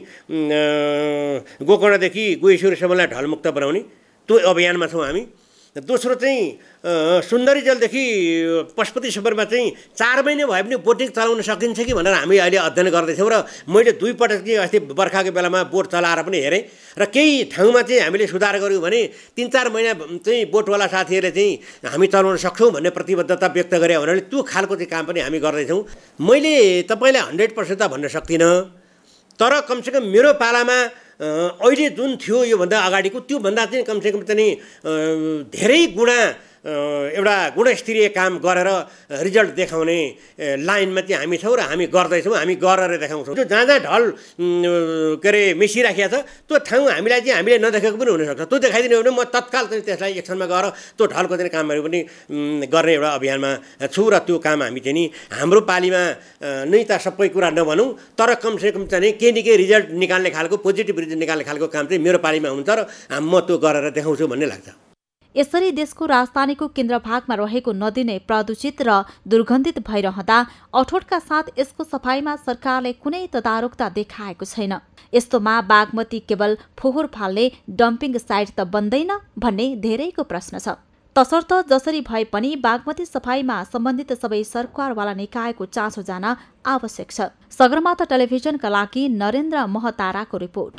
गोकर्णदेखि गुहेश्वरसम्मलाई ढलमुक्त बनाउने त्यो अभियानमा छौँ हामी। दोस्रो चाहिँ सुन्दरी जलदेखि पशुपतिसम्ममा चाहिँ चार महिना भए पनि बोटिङ चलाउन सकिन्छ कि भनेर हामी अहिले अध्ययन गर्दैछौँ। र मैले दुई पटक चाहिँ अस्ति बर्खाको बेलामा बोट चलाएर पनि हेरेँ र केही ठाउँमा चाहिँ हामीले सुधार गऱ्यौँ भने तिन चार महिना चाहिँ बोटवाला साथीहरूले चाहिँ हामी चलाउन सक्छौँ भन्ने प्रतिबद्धता व्यक्त गरे भनेर त्यो खालको चाहिँ काम पनि हामी गर्दैछौँ। मैले तपाईँलाई हन्ड्रेड पर्सेन्ट त भन्न सक्दिनँ, तर कमसेकम मेरो पालामा अहिले जुन थियो योभन्दा अगाडिको त्योभन्दा चाहिँ कमसेकम चाहिँ धेरै गुणा एउटा गुणस्तरीय काम गरेर रिजल्ट देखाउने लाइनमा चाहिँ हामी छौँ र हामी गर्दैछौँ, हामी गरेर देखाउँछौँ। त्यो जहाँ जहाँ ढल के अरे मिसिराखेको छ त्यो ठाउँ हामीलाई चाहिँ हामीले नदेखेको पनि हुनसक्छ। त्यो देखाइदिने हो भने म तत्काल चाहिँ त्यसलाई एकछिनमा गएर त्यो ढलको चाहिँ कामहरू पनि गर्ने एउटा अभियानमा छु र त्यो काम हामी चाहिँ नि हाम्रो पालीमा नै त सबै कुरा नभनौँ तर कमसेकम चाहिँ केही न केही रिजल्ट निकाल्ने खालको पोजिटिभ रिजल्ट निकाल्ने खालको काम चाहिँ मेरो पालीमा हुन्छ र म त्यो गरेर देखाउँछु भन्ने लाग्छ। यसरी देशको राजधानीको केन्द्र भागमा रहेको नदी नै प्रदूषित र दुर्गन्धित भइरहँदा अठोटका साथ यसको सफाईमा सरकारले कुनै तदारुकता देखाएको छैन। यस्तोमा बागमती केवल फोहोर फाल्ने डम्पिङ साइट त बन्दैन भन्ने धेरैको प्रश्न छ। तसर्थ जसरी भए पनि बागमती सफाईमा सम्बन्धित सबै सरकारवाला निकायको चासो जान आवश्यक छ। सगरमाथा टेलिभिजनका लागि नरेन्द्र महताराको रिपोर्ट।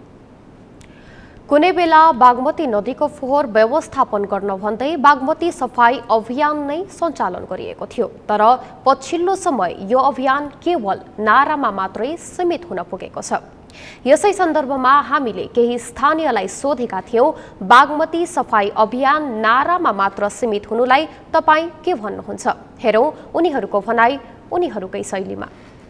कुनै बेला बागमती नदीको फोहोर व्यवस्थापन गर्न भन्दै बागमती सफाई अभियान नै सञ्चालन गरिएको थियो, तर पछिल्लो समय यो अभियान केवल नारामा मात्रै सीमित हुन पुगेको छ। यसै सन्दर्भमा हामीले केही स्थानीयलाई सोधेका थियौं, बागमती सफाई अभियान नारामा मात्र सीमित हुनुलाई तपाईँ के भन्नुहुन्छ? हेरौं उनीहरूको भनाई उनीहरूकै शैलीमा।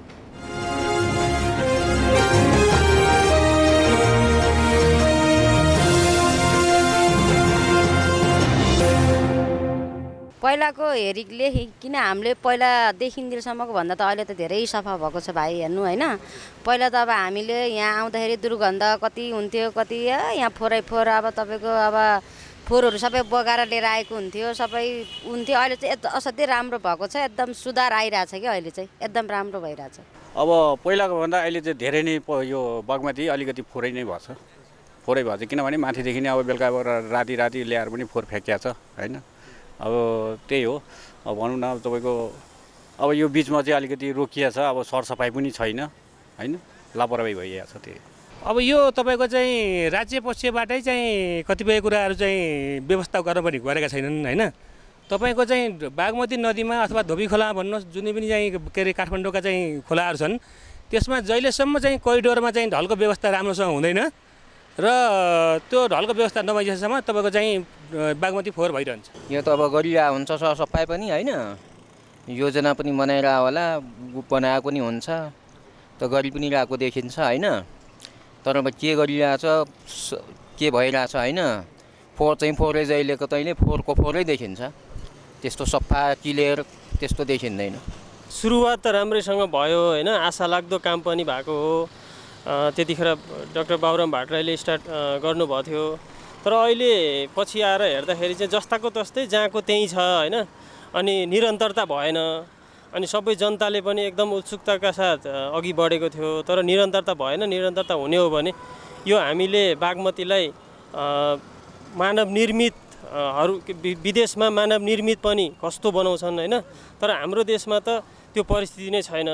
पहिलाको हेरिकले किन हामीले पहिलादेखि दिनसम्मको भन्दा त अहिले त धेरै सफा भएको छ भाइ, हेर्नु होइन। पहिला त अब हामीले यहाँ आउँदाखेरि दुर्गन्ध कति हुन्थ्यो, कति यहाँ फोरै फोहोर अब तपाईँको अब फोहोरहरू सबै बगाएर लिएर आएको हुन्थ्यो, सबै हुन्थ्यो। अहिले चाहिँ एकदम असाध्यै राम्रो भएको छ, एकदम सुधार आइरहेछ कि अहिले चाहिँ एकदम राम्रो भइरहेछ। अब पहिलाको भन्दा अहिले चाहिँ धेरै नै यो बागमती अलिकति फोहोरै नै भएको छ, फोहोरै भएको छ। किनभने माथिदेखि नै अब बेलुका राति राति ल्याएर पनि फोहोर फ्याँकिया छ होइन। अब त्यही हो, अब भनौँ न तपाईँको अब यो बिचमा चाहिँ अलिकति रोकिया छ, अब सरसफाइ पनि छैन होइन, लापरवाही भइरहेको छ। त्यही अब यो तपाईँको चाहिँ राज्य पक्षबाटै चाहिँ कतिपय कुराहरू चाहिँ व्यवस्था गर्न पनि गरेका छैनन् होइन। तपाईँको चाहिँ बागमती नदीमा अथवा धोबी खोला भन्नुहोस्, जुनै पनि चाहिँ के अरे काठमाडौँका चाहिँ खोलाहरू छन्, त्यसमा जहिलेसम्म चाहिँ कोरिडोरमा चाहिँ ढलको व्यवस्था राम्रोसँग हुँदैन र त्यो ढलको व्यवस्था नभइसकेसम्म तपाईँको चाहिँ बागमती फोहोर भइरहन्छ। यो त अब गरिरहेको हुन्छ सरसफाइ पनि होइन, योजना पनि बनाइरहेको होला, बनाएको पनि हुन्छ, त गरी पनि रहेको देखिन्छ होइन। तर अब के गरिरहेछ के भइरहेछ होइन, फोहोर चाहिँ फोहोरै जहिलेको तैँले फोहोरको फोहोरै देखिन्छ, त्यस्तो सफा क्लियर त्यस्तो देखिँदैन। सुरुवात त राम्रैसँग भयो होइन, आशा लाग्दो काम पनि भएको हो। त्यतिखेर डाक्टर बाबुराम भट्टराईले स्टार्ट गर्नुभएको थियो, तर अहिले पछि आएर हेर्दाखेरि चाहिँ जस्ताको तस्तै जहाँको त्यहीँ छ होइन। अनि निरन्तरता भएन, अनि सबै जनताले पनि एकदम उत्सुकताका साथ अघि बढेको थियो, तर निरन्तरता भएन। निरन्तरता हुने हो भने यो हामीले बागमतीलाई मानव निर्मित हरू विदेशमा मानव निर्मित पनि कस्तो बनाउँछन् होइन, तर हाम्रो देशमा त त्यो परिस्थिति नै छैन।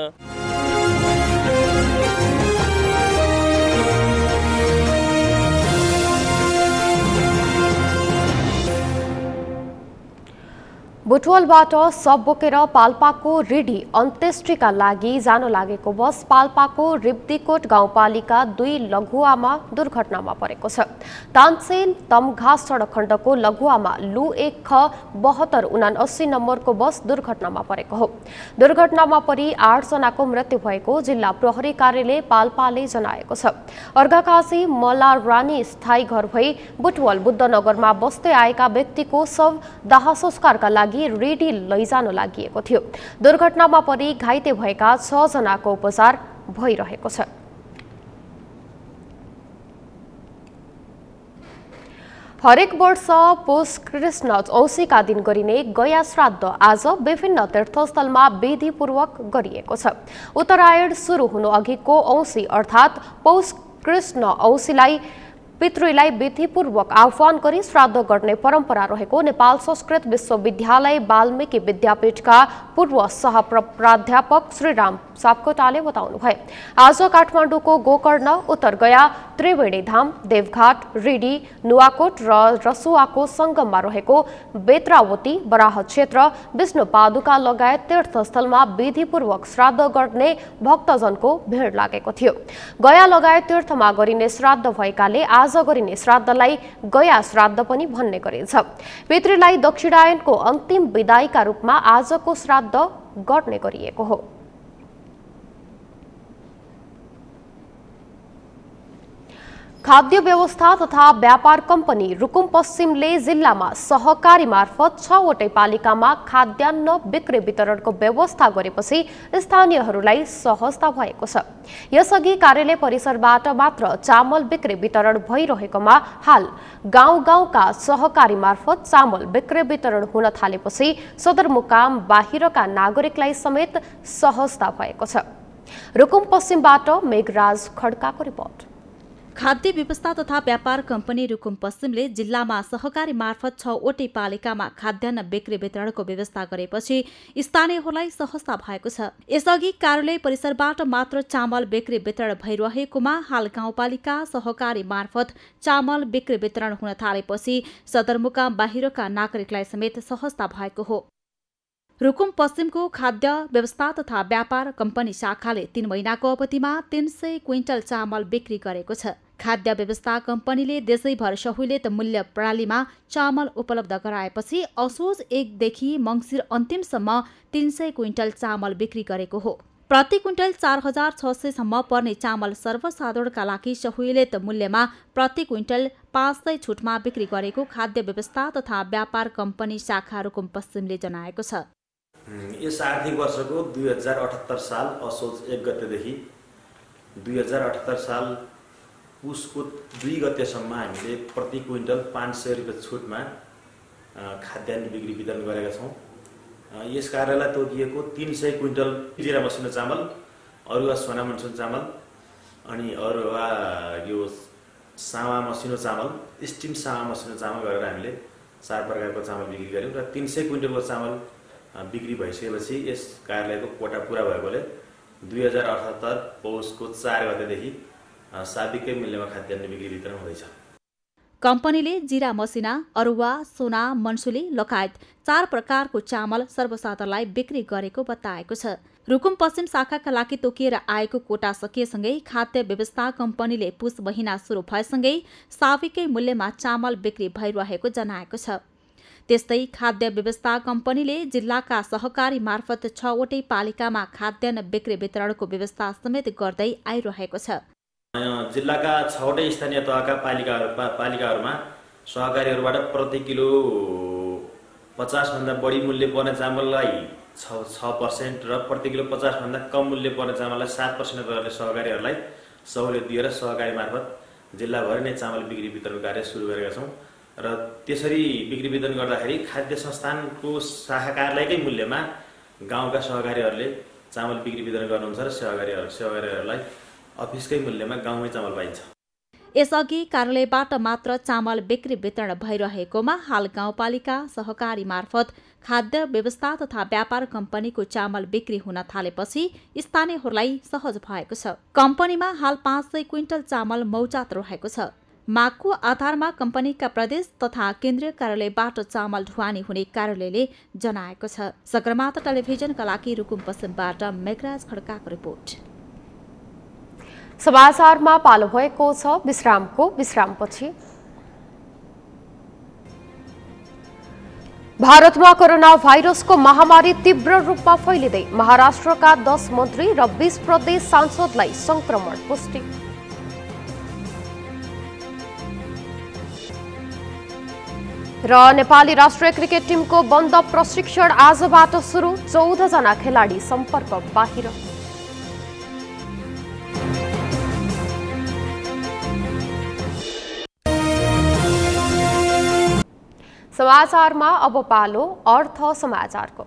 बुटवलबाट सब बोकेर पाल्पाको रिडी अन्त्येष्टिका लागि जान लागेको बस पाल्पाको रिब्दीकोट गाउँपालिका दुई लघुवामा दुर्घटनामा परेको छ। तानसेन तमघास सडक खण्डको लघुवामा लु एक ख बहत्तर उनासी नम्बरको बस दुर्घटनामा परेको हो। दुर्घटनामा परि आठजनाको मृत्यु भएको जिल्ला प्रहरी कार्यालय पाल्पाले जनाएको छ। अर्घाखाँची मलारानी स्थायी घर भई बुटवल बुद्धनगरमा बस्दै आएका व्यक्तिको शव दाह संस्कारका लागि रेडी लैजान लागि थियो। दुर्घटनामा परि घाइते भएका छ जनाको उपचार भइरहेको छ। हरेक वर्ष पौष कृष्ण औँसीका दिन गरिने गया श्राद्ध आज विभिन्न तीर्थस्थलमा विधिपूर्वक गरिएको छ। उत्तरायण सुरु हुनु अघिको औँसी अर्थात् पौष कृष्ण औँसीलाई पितृलाई विधिपूर्वक आह्वान गरी श्राद्ध गर्ने परम्परा रहेको नेपाल संस्कृत विश्वविद्यालय वाल्मीकि विद्यापीठका पूर्व सह प्राध्यापक श्रीराम सापकोटाले बताउनुभयो। आज काठमाडौँको गोकर्ण, उत्तर गया, त्रिवेणी धाम, देवघाट, रिडी, नुवाकोट र रसुवाको संगममा रहेको बेत्रावती, बराह क्षेत्र, विष्णु पादुका लगायत तीर्थस्थलमा विधिपूर्वक श्राद्ध गर्ने भक्तजनको भिड लागेको थियो। गया लगायत तीर्थमा गरिने श्राद्ध भएकाले आज गरिने श्राद्धलाई गया श्राद्ध पनि भन्ने गरिन्छ। पितृलाई दक्षिणायनको अन्तिम विदाईका रूपमा आजको श्राद्ध गर्ने गरिएको हो। खाद्य व्यवस्था तथा व्यापार कम्पनी रुकुम पश्चिमले जिल्लामा सहकारी मार्फत छवटै पालिकामा खाद्यान्न बिक्री वितरणको व्यवस्था गरेपछि स्थानीयहरूलाई सहजता भएको छ। यसअघि कार्यालय परिसरबाट मात्र चामल बिक्री वितरण भइरहेकोमा हाल गाउँ गाउँका सहकारी मार्फत चामल बिक्री वितरण हुन थालेपछि सदरमुकाम बाहिरका नागरिकलाई समेत सहजता भएको छ। रुकुम पश्चिमबाट मेघराज खड्काको रिपोर्ट। खाद्य व्यवस्था तथा व्यापार कम्पनी रुकुम पश्चिमले जिल्लामा सहकारी मार्फत छवटै पालिकामा खाद्यान्न बिक्री वितरणको व्यवस्था गरेपछि स्थानीयहरूलाई सहजता भएको छ। यसअघि कार्यालय परिसरबाट मात्र चामल बिक्री वितरण भइरहेकोमा हाल गाउँपालिका सहकारी मार्फत चामल बिक्री वितरण हुन थालेपछि सदरमुकाम बाहिरका नागरिकलाई समेत सहजता भएको हो। रुकुम पश्चिमको खाद्य व्यवस्था तथा व्यापार कम्पनी शाखाले तीन महिनाको अवधिमा तीन सय क्विन्टल चामल बिक्री गरेको छ। खाद्य व्यवस्था कम्पनीले देशैभर सहुलियत मूल्य प्रणालीमा चामल उपलब्ध गराएपछि असोज एकदेखि मङ्सिर अन्तिमसम्म तीन सय क्विन्टल चामल बिक्री गरेको हो। प्रति क्विन्टल चार हजार छ सयसम्म पर्ने चामल सर्वसाधारणका लागि सहुलियत मूल्यमा प्रति क्विन्टल पाँच सय छुटमा बिक्री गरेको खाद्य व्यवस्था तथा व्यापार कम्पनी शाखा रुकुम पश्चिमले जनाएको छ। यस आर्थिक वर्षको दुई हजार अठहत्तर साल असोज एक गतेदेखि दुई हजार अठहत्तर साल पुसको दुई गतेसम्म हामीले प्रति क्विन्टल पाँच सय रुपियाँ छुटमा खाद्यान्न बिक्री वितरण गरेका छौँ। यस कार्यलाई तोकिएको तीन सय क्विन्टल जिरा मसिनो चामल, अरुवा सोना मनसुन चामल अनि अरुवा यो सामा मसिनो चामल, स्टिम सामा मसिनो चामल गरेर हामीले चार प्रकारको चामल बिक्री गऱ्यौँ र तीन सय क्विन्टलको चामल बिक्री भइसकेपछि यस कार्यालयको कोटा पुरा भएकोले दुई हजार अठहत्तर पौषको चार गतेदेखि साबिकै मूल्यमा खाद्यान्न बिक्री वितरण हुँदैछ। कम्पनीले जिरा मसिना, अरुवा, सोना, मनसुली लगायत चार प्रकारको चामल सर्वसाधारणलाई बिक्री गरेको बताएको छ। रुकुम पश्चिम शाखाका लागि तोकिएर आएको कोटा सकिएसँगै खाद्य व्यवस्था कम्पनीले पुस महिना सुरु भएसँगै साबिकै मूल्यमा चामल बिक्री भइरहेको जनाएको छ। त्यस्तै खाद्य व्यवस्था कम्पनीले जिल्लाका सहकारी मार्फत छवटै पालिकामा खाद्यान्न बिक्री वितरणको व्यवस्था समेत गर्दै आइरहेको छ। जिल्लाका छवटै स्थानीय तहका पालिकाहरू पालिकाहरूमा सहकारीहरूबाट प्रति किलो पचासभन्दा बढी मूल्य पर्ने चामललाई छ छ पर्सेन्ट र प्रति किलो पचासभन्दा कम मूल्य पर्ने चामललाई सात पर्सेन्ट दरले सहकारीहरूलाई सहुलियत दिएर सहकारी मार्फत जिल्लाभरि नै चामल बिक्री वितरण कार्य सुरु गरेका छौँ र त्यसरी बिक्री वितरण गर्दाखेरि खाद्य संस्थानको शाखा कार्यालयकै मूल्यमा गाउँका सहकारीहरूले चामल बिक्री वितरण गर्नुहुन्छ र सहकारीहरू सहकारीहरूलाई अफिसकै मूल्यमा गाउँमै चामल पाइन्छ। यसअघि कार्यालयबाट मात्र चामल बिक्री वितरण भइरहेकोमा हाल गाउँपालिका सहकारी मार्फत खाद्य व्यवस्था तथा व्यापार कम्पनीको चामल बिक्री हुन थालेपछि स्थानीयहरूलाई सहज भएको छ। कम्पनीमा हाल पाँच सय क्विन्टल चामल मौजात रहेको छ। मागको आधारमा कम्पनीका प्रदेश तथा केन्द्रीय कार्यालयबाट चामल ढुवानी हुने कार्यालयले जनाएको छ। सगरमाथा टेलिभिजनका लागि रुकुम पश्चिमबाट मेघराज खड्काको रिपोर्ट। समाचारमा पालो भएको छ विश्रामको। विश्रामपछि भारतमा कोरोना भाइरसको महामारी तीव्र रूपमा फैलिँदै महाराष्ट्रका दस मन्त्री र बीस प्रदेश सांसदलाई संक्रमण पुष्टि। र नेपाली राष्ट्रिय क्रिकेट टिमको बन्द प्रशिक्षण आजबाट सुरु, चौध जना खेलाडी सम्पर्क बाहिर। समाचारमा अब पालो अर्थ समाचारको।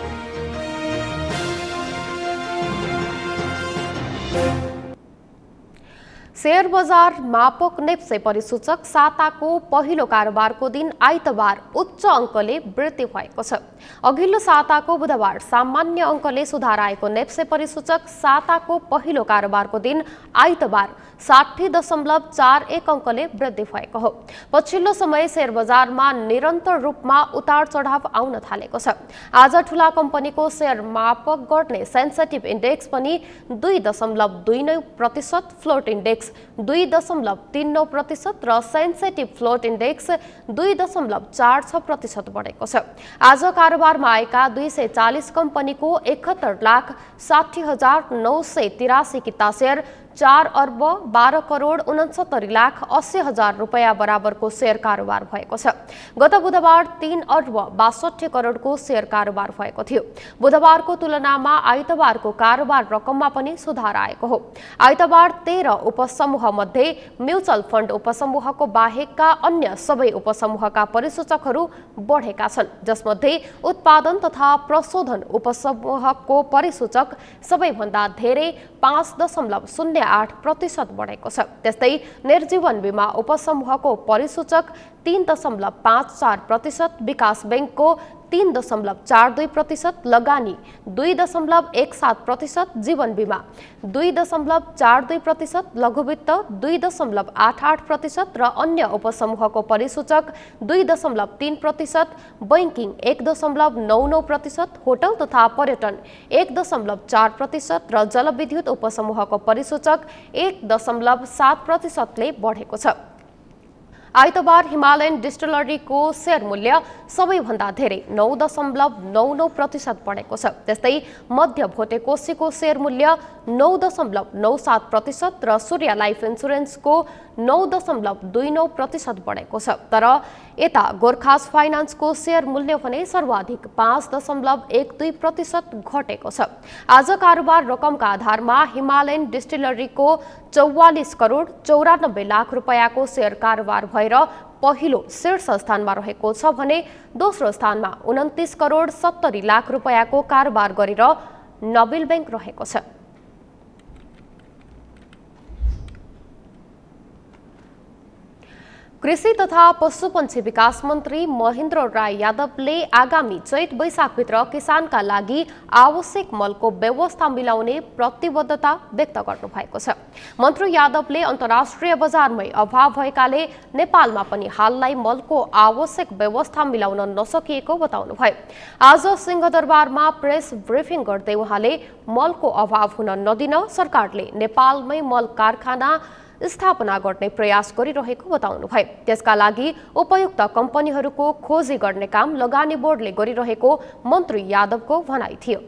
शेयर बजार मापक नेप्से परिसूचक साताको पहिलो कारोबारको दिन आइतबार उच्च अङ्कले वृद्धि भएको छ। अघिल्लो साताको बुधबार सामान्य अङ्कले सुधार आएको नेप्से परिसूचक साताको पहिलो कारोबारको दिन आइतबार साठी दशमलव चार एक अङ्कले वृद्धि भएको हो। पछिल्लो समय शेयर बजारमा निरन्तर रूपमा उतार चढाव आउन थालेको छ। आज ठूला कम्पनीको शेयर मापक गर्ने सेन्सेटिभ इन्डेक्स पनि दुई दशमलव दुई नौ प्रतिशत, फ्लोट इन्डेक्स दुई दशमलव तीन नौ प्रतिशत र सेन्सेटिभ फ्लोट इन्डेक्स दुई दशमलव चार छ प्रतिशत बढेको छ। आज कारोबारमा आएका दुई सय चालिस कम्पनीको एकहत्तर लाख साठी हजार नौ सय तिरासी किता सेयर चार अर्ब बाह्र करोड उनसत्तरी लाख अस्सी हजार रुपियाँ बराबरको सेयर कारोबार भएको छ। गत बुधबार तीन अर्ब बासठी करोडको सेयर कारोबार भएको थियो। बुधबारको तुलनामा आइतबारको कारोबार रकममा पनि सुधार आएको हो। आइतबार तेह्र उपसमूह मध्ये म्युचुअल फन्ड उपसमूहको बाहेकका अन्य सबै उपसमूहका परिसूचकहरू बढेका छन्, जसमध्ये उत्पादन तथा प्रशोधन उपसमूहको परिसूचक सबैभन्दा धेरै पाँच दशमलव शून्य आठ प्रतिशत बढेको छ। त्यस्तै निर्जीवन बीमा उपसमूहको परिसूचक तीन दशमलव पाँच चार प्रतिशत, विकास ब्याङ्कको तीन दशमलव चार दुई प्रतिशत, लगानी दुई दशमलव एक सात प्रतिशत, जीवन बीमा दुई दशमलव चार दुई प्रतिशत, लघुवित्त दुई दशमलव आठ आठ प्रतिशत र अन्य उपसमूहको परिसूचक दुई दशमलव तीन प्रतिशत, बैङ्किङ एक दशमलव नौ नौ प्रतिशत, होटल तथा पर्यटन एक दशमलव चार प्रतिशत र जलविद्युत उपसमूहको परिसूचक एक दशमलव सात प्रतिशतले बढेको छ। आइतबार हिमालयन डिस्टिलरीको सेयर मूल्य सबैभन्दा धेरै नौ दशमलव नौ नौ प्रतिशत बढेको छ। त्यस्तै मध्य भोटेकोसीको सेयर मूल्य नौ दशमलव नौ सात प्रतिशत र सूर्य लाइफ इन्सुरेन्सको नौ दशमलव दुई नौ प्रतिशत बढेको छ। तर यता गोर्खास फाइनान्सको सेयर मूल्य भने सर्वाधिक पाँच दशमलव एक दुई प्रतिशत घटेको छ। आज कारोबार रकमका आधारमा हिमालयन डिस्टिलरीको चौवालिस करोड चौरानब्बे लाख रुपियाँको सेयर कारोबार भएर पहिलो शीर्ष स्थानमा रहेको छ भने दोस्रो स्थानमा उन्तिस करोड सत्तरी लाख रुपियाँको कारोबार गरेर नबिल ब्याङ्क रहेको छ। कृषि तथा पशुपन्छी विकास मन्त्री महेन्द्र राय यादवले आगामी चैत वैशाखभित्र किसानका लागि आवश्यक मलको व्यवस्था मिलाउने प्रतिबद्धता व्यक्त गर्नुभएको छ। मन्त्री यादवले अन्तर्राष्ट्रिय बजारमै अभाव भएकाले नेपालमा पनि हाललाई मलको आवश्यक व्यवस्था मिलाउन नसकिएको बताउनुभयो। आज सिंहदरबारमा प्रेस ब्रिफिङ गर्दै उहाँले मलको अभाव हुन नदिन सरकारले नेपालमै मल कारखाना स्थापना गर्ने प्रयास गरिरहेको बताउनुभयो। त्यसका लागि उपयुक्त कम्पनीहरूको खोजी गर्ने काम लगानी बोर्डले गरिरहेको मन्त्री यादवको भनाइ थियो।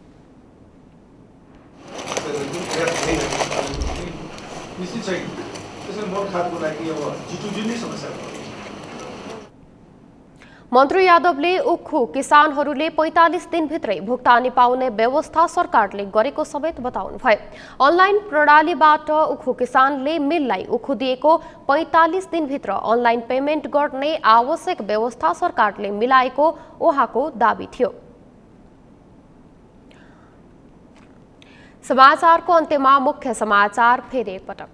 मन्त्री यादवले उखु किसानहरूले पैंतालिस दिनभित्रै भुक्तानी पाउने व्यवस्था सरकारले गरेको समेत बताउनुभयो। अनलाइन प्रणालीबाट उखु किसानले मिललाई उखु दिएको पैंतालिस दिनभित्र अनलाइन पेमेन्ट गर्ने आवश्यक व्यवस्था सरकारले मिलाएको उहाँको दाबी थियो। समाचारको अन्त्यमा मुख्य समाचार फेरि एकपटक।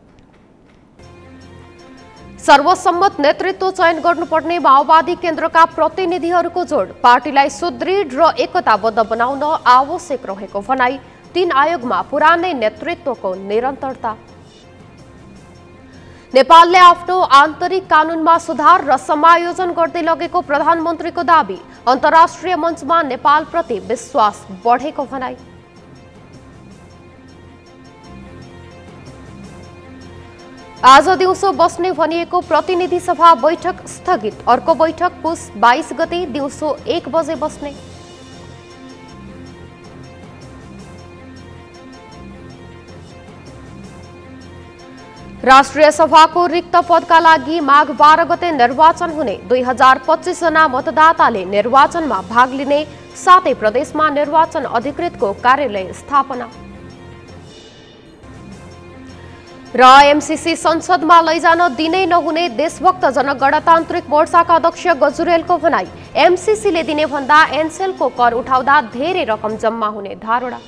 सर्वसम्मत नेतृत्व चयन गर्नुपर्ने माओवादी केन्द्रका प्रतिनिधिहरूको जोड पार्टीलाई सुदृढ र एकताबद्ध बनाउन आवश्यक रहेको भनाई। तीन आयोगमा पुरानै नेतृत्वको निरन्तरता। नेपालले आफ्नो आन्तरिक कानूनमा सुधार र समायोजन गर्दै लगेको प्रधानमन्त्रीको दाबी। अन्तर्राष्ट्रिय मञ्चमा नेपालप्रति विश्वास बढेको भनाई। आज दिउँसो बस्ने भनिएको प्रतिनिधि सभा बैठक स्थगित। अर्को बैठक पुस बाइस गते दिउँसो एक बजे बस्ने। राष्ट्रिय सभाको रिक्त पदका लागि माघ बाह्र गते निर्वाचन हुने। दुई हजार पच्चीस जना मतदाताले निर्वाचनमा भाग लिने। सातै प्रदेशमा निर्वाचन अधिकृतको कार्यालय स्थापना। र एमसीसी संसदमा लैजान दिनै नहुने देशभक्त जनगणतान्त्रिक मोर्चाका अध्यक्ष गजुरेलको भनाई। एमसीसीले दिने भन्दा एनसेलको कर उठाउँदा धेरै रकम जम्मा हुने धारणा।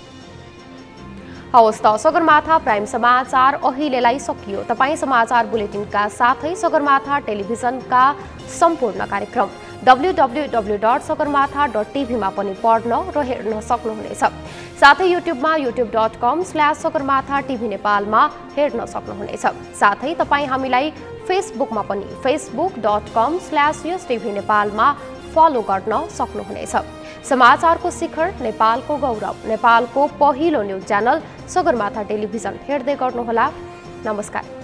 हवस् त सगरमाथा प्राइम समाचार अहिलेलाई सकियो। तपाईँ समाचार बुलेटिनका साथै सगरमाथा टेलिभिजनका सम्पूर्ण कार्यक्रम W W W dot Sagarmatha dot टिभीमा पनि पढ्न र हेर्न सक्नुहुनेछ। साथै युट्युबमा YouTube dot com slash Sagarmatha TV नेपालमा हेर्न सक्नुहुनेछ। साथै तपाईँ हामीलाई फेसबुकमा पनि Facebook dot com slash S TV नेपालमा फलो गर्न सक्नुहुनेछ। समाचारको शिखर नेपालको गौरव नेपालको पहिलो न्युज च्यानल सगरमाथा टेलिभिजन हेर्दै गर्नुहोला। नमस्कार।